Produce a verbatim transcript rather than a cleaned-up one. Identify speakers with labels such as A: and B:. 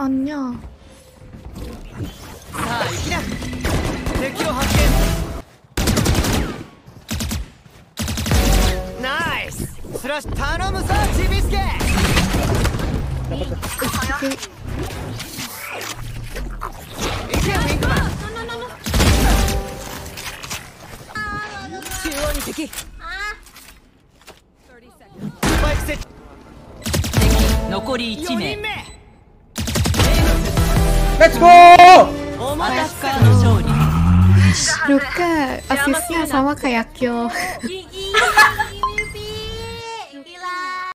A: 안녕.
B: さあ行きな。敵を発見。ナイススラッシュ頼むさちびすけ。
A: 오케이.
B: 行けよミンクマン。中央に敵。スパイクセット。
C: 残りいち名。
D: レッツゴー。
C: アタッカーの勝利。
A: Luka asisnya sama kayak Kyo.